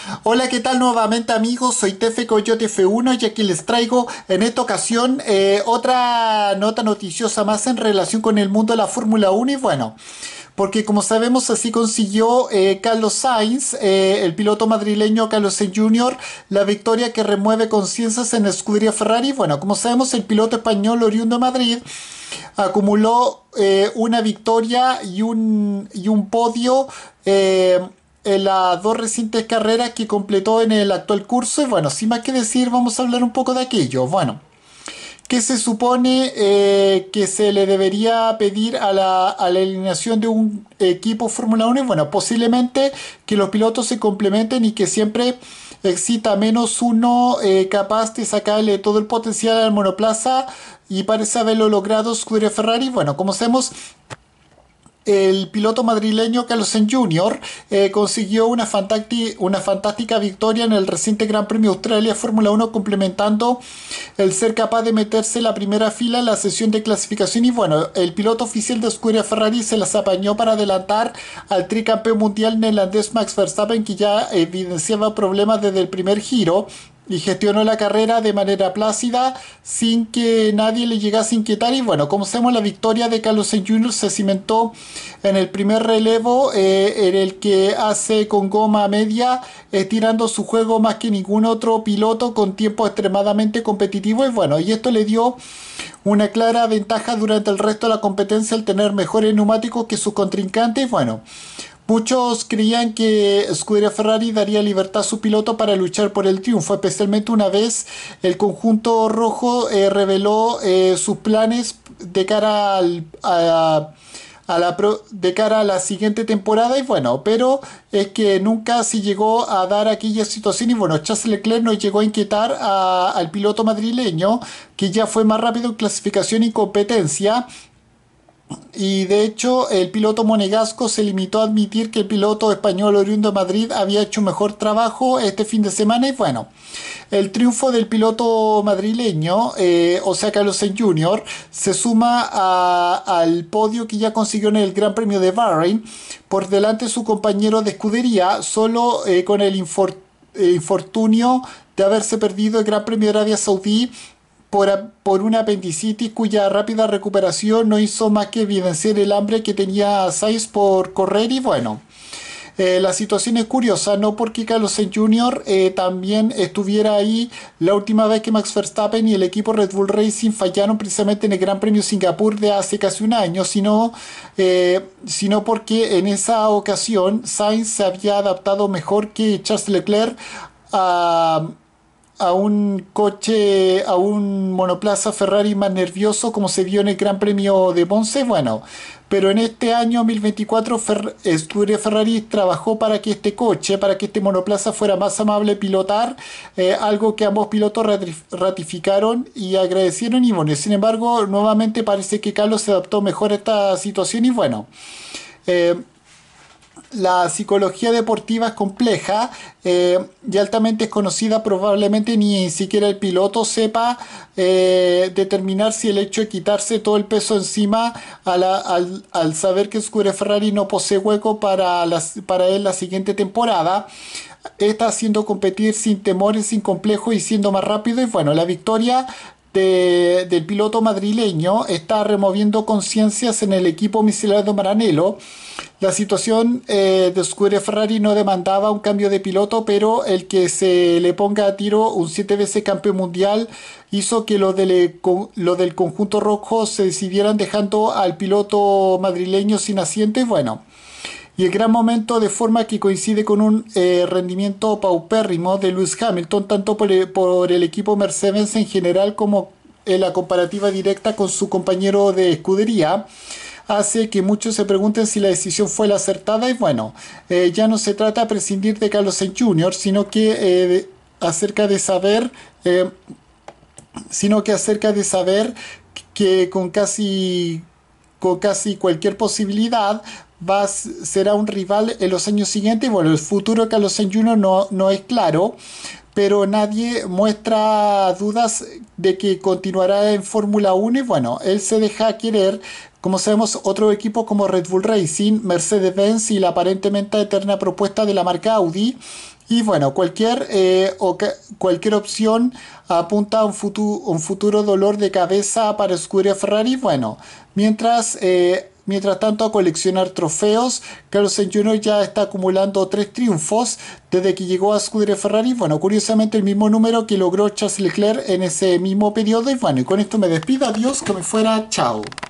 Hola, ¿qué tal nuevamente amigos? Soy Tefe Coyote F1 y aquí les traigo en esta ocasión otra nota noticiosa más en relación con el mundo de la Fórmula 1 y bueno, porque como sabemos así consiguió Carlos Sainz, el piloto madrileño Carlos Sainz Jr., la victoria que remueve conciencias en la escudería Ferrari. Bueno, como sabemos el piloto español oriundo de Madrid acumuló una victoria y un podio en las dos recientes carreras que completó en el actual curso. Y bueno, sin más que decir, vamos a hablar un poco de aquello. Bueno, ¿qué se supone que se le debería pedir a la eliminación de un equipo Fórmula 1? Y bueno, posiblemente que los pilotos se complementen y que siempre exista menos uno capaz de sacarle todo el potencial al monoplaza, y parece haberlo logrado Scuderia Ferrari. Bueno, como sabemos, el piloto madrileño Carlos Sainz Jr. Consiguió una fantástica victoria en el reciente Gran Premio de Australia Fórmula 1, complementando el ser capaz de meterse en la primera fila en la sesión de clasificación. Y bueno, el piloto oficial de Scuderia Ferrari se las apañó para adelantar al tricampeón mundial neerlandés Max Verstappen, que ya evidenciaba problemas desde el primer giro, y gestionó la carrera de manera plácida sin que nadie le llegase a inquietar. Y bueno, como sabemos, la victoria de Carlos Sainz Jr. se cimentó en el primer relevo, en el que hace con goma media, tirando su juego más que ningún otro piloto con tiempo extremadamente competitivo. Y bueno, y esto le dio una clara ventaja durante el resto de la competencia al tener mejores neumáticos que sus contrincantes. Y bueno, muchos creían que Scuderia Ferrari daría libertad a su piloto para luchar por el triunfo, especialmente una vez el conjunto rojo reveló sus planes de cara de cara a la siguiente temporada. Y bueno, pero es que nunca se llegó a dar aquella situación. Y bueno, Charles Leclerc no llegó a inquietar al piloto madrileño, que ya fue más rápido en clasificación y competencia. Y de hecho, el piloto monegasco se limitó a admitir que el piloto español oriundo de Madrid había hecho un mejor trabajo este fin de semana. Y bueno, el triunfo del piloto madrileño, o sea, Carlos Sainz Jr., se suma al podio que ya consiguió en el Gran Premio de Bahrein, por delante de su compañero de escudería, solo con el infortunio de haberse perdido el Gran Premio de Arabia Saudí por una apendicitis, cuya rápida recuperación no hizo más que evidenciar el hambre que tenía Sainz por correr. Y bueno, la situación es curiosa, no porque Carlos Sainz Jr. También estuviera ahí la última vez que Max Verstappen y el equipo Red Bull Racing fallaron precisamente en el Gran Premio Singapur de hace casi un año, sino porque en esa ocasión Sainz se había adaptado mejor que Charles Leclerc a un coche, a un monoplaza Ferrari más nervioso, como se vio en el Gran Premio de Monza. Bueno, pero en este año 2024 Scuderia Ferrari trabajó para que este coche, para que este monoplaza fuera más amable pilotar, algo que ambos pilotos ratificaron y agradecieron. Y bueno, sin embargo, nuevamente parece que Carlos se adaptó mejor a esta situación. Y bueno, eh, la psicología deportiva es compleja y altamente desconocida. Probablemente ni siquiera el piloto sepa determinar si el hecho de quitarse todo el peso encima al saber que Scuderia Ferrari no posee hueco para él la siguiente temporada, está haciendo competir sin temores, sin complejos y siendo más rápido. Y bueno, la victoria del piloto madrileño está removiendo conciencias en el equipo Michelob Maranello. La situación de Scuderia Ferrari no demandaba un cambio de piloto, pero el que se le ponga a tiro un 7 veces campeón mundial hizo que lo del conjunto rojo se decidieran, dejando al piloto madrileño sin asiento. Y bueno, y el gran momento, de forma que coincide con un rendimiento paupérrimo de Lewis Hamilton, tanto por el equipo Mercedes en general como en la comparativa directa con su compañero de escudería, hace que muchos se pregunten si la decisión fue la acertada. Y bueno, ya no se trata de prescindir de Carlos Sainz Jr., acerca de saber, eh, sino que acerca de saber que con casi cualquier posibilidad será un rival en los años siguientes. Bueno, el futuro de Carlos Sainz Jr. no es claro, pero nadie muestra dudas de que continuará en Fórmula 1. Y bueno, él se deja querer. Como sabemos, otro equipo como Red Bull Racing, Mercedes-Benz y la aparentemente eterna propuesta de la marca Audi Y bueno, cualquier opción apunta a un futuro dolor de cabeza para Scuderia Ferrari. Bueno, mientras tanto a coleccionar trofeos, Carlos Sainz Jr. ya está acumulando 3 triunfos desde que llegó a Scuderia Ferrari. Bueno, curiosamente el mismo número que logró Charles Leclerc en ese mismo periodo. Y bueno, y con esto me despido. Adiós, que me fuera. Chao.